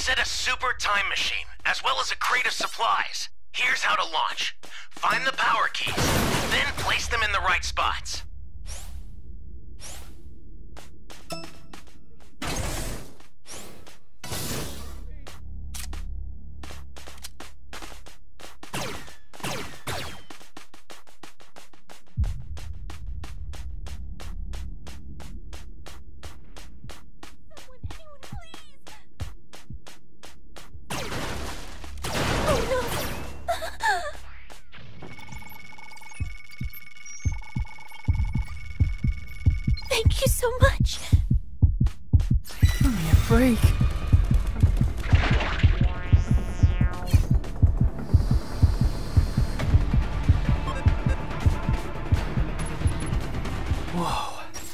set a super time machine, as well as a crate of supplies. Here's how to launch. Find the power keys, then place them in the right spots. Thank you so much. Give me a break. Whoa.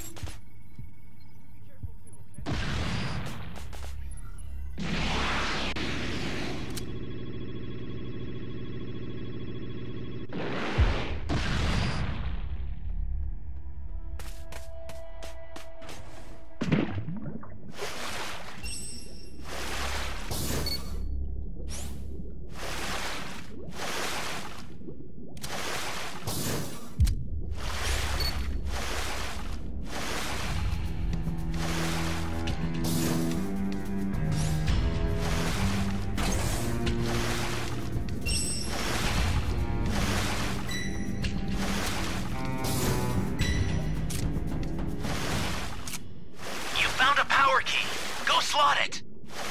Slot it!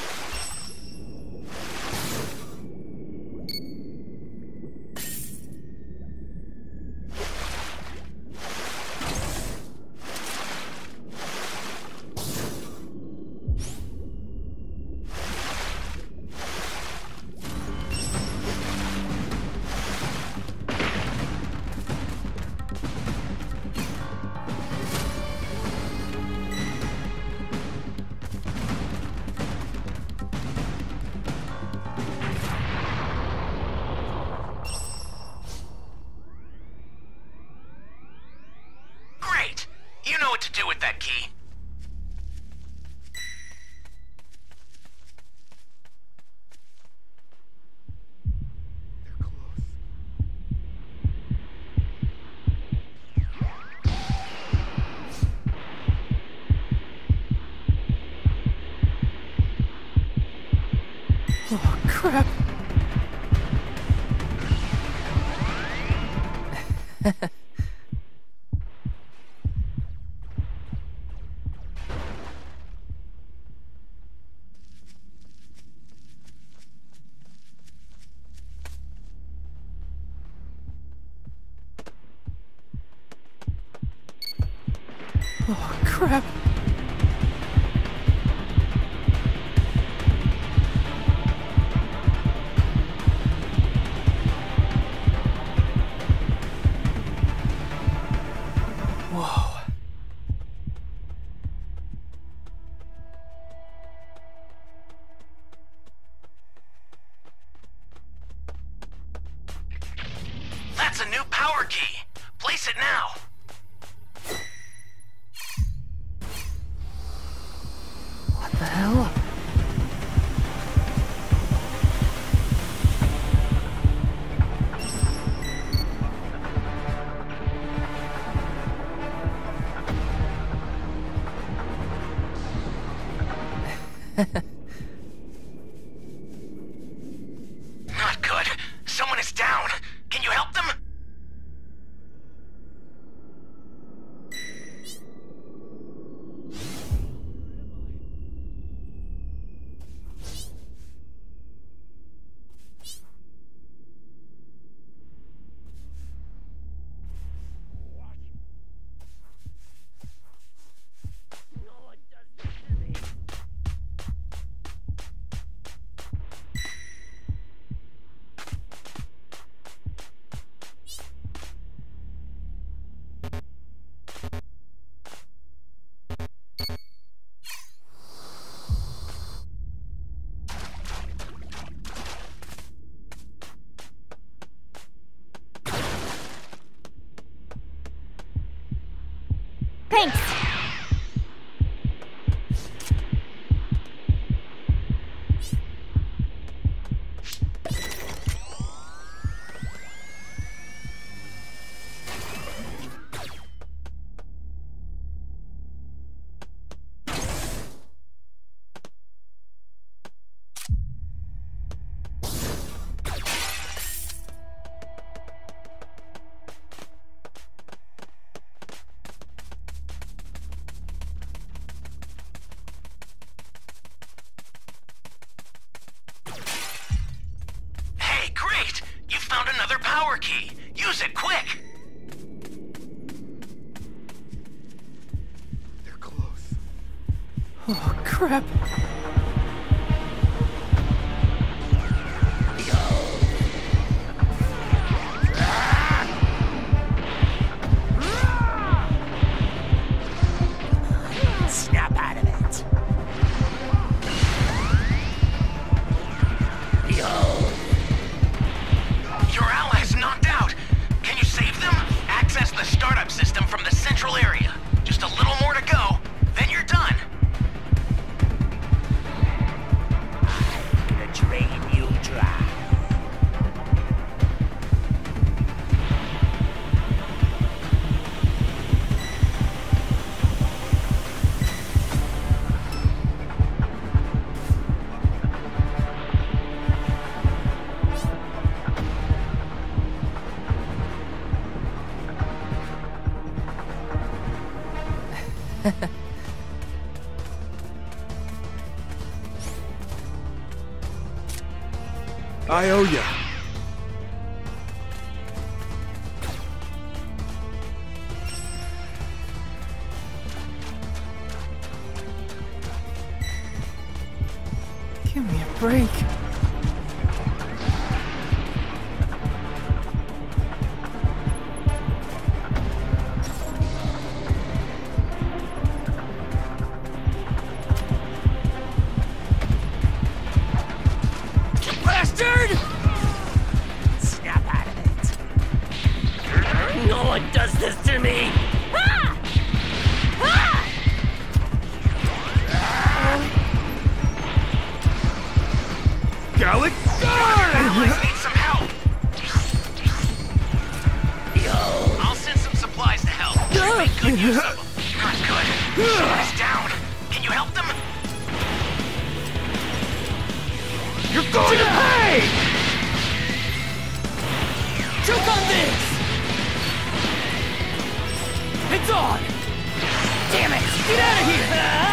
You know what to do with that key. Oh, crap. Oh, crap. Whoa. That's a new power key. Place it now. What the hell? Not good. Someone is down. Can you help them? another power key. Use it quick. They're close. Oh, crap. Snap out of it. Your allies knocked out. Can you save them? Access the startup system from the central area. Just a little more to go, then you're done. I'm gonna drain you dry. I owe ya. Give me a break. Bastard! Snap out of it. No one does this to me! Gallic? Allies need some help. I'll send some supplies to help. Make good use of them. Not good. Shore is down. Can you help them? You're going to pay! Choke on this! It's on! Damn it! Get out of here!